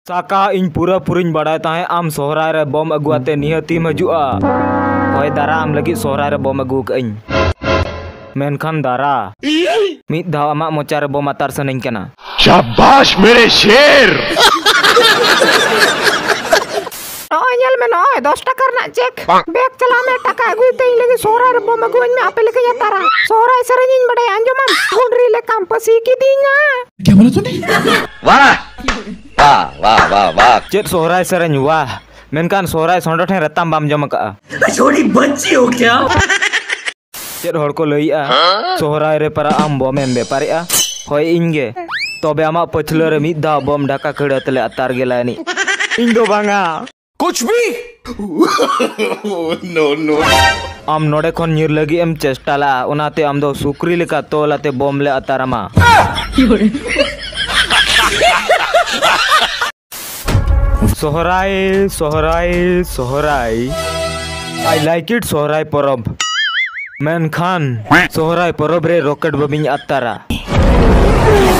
साका इन पूरा पूरी बड़ा ताहे आम सोहराय रे बम अगुआते निहतीम हजुआ होय दारा आम लगी सोहराय रे बम अगु कइं मेनखान दारा मिद धाव आमा मोचा रे बम अतार सनइं कना। शाबाश मेरे शेर। नॉयल में नॉय 10 टका ना चेक बैग चला में टका अगु तई लगी सोहराय रे बम अगु में आपे लगे तारा सोहराय सरनिन बड़े अंजुमन गुंडरी ले कंपसी की दीना। क्या बोला तूने? वाह वाह वाह वाह वाह चेत सोहराय सरन वाह मेनकान सोहराय सोंडो ठे रताम बाम जम का छोड़ी बच्ची हो क्या? चेत हड़ को लइआ सोहराय रे para आम बम एम बेपारिआ होय इनगे तबे आमा पछलो रे मिद धा बम ढाका खड़ा तले अतार गेलानी इन दो बांगा कुछ भी। नो नो आम नोडे खन निर लगी एम चेष्टाला उनाते आम दो सुक्री लेका तोलाते बम ले अतारामा। Sohrai Sohrai Sohrai I like it Sohrai परब मेनखान सोहराय परब रे रॉकेट बमिन अतारा।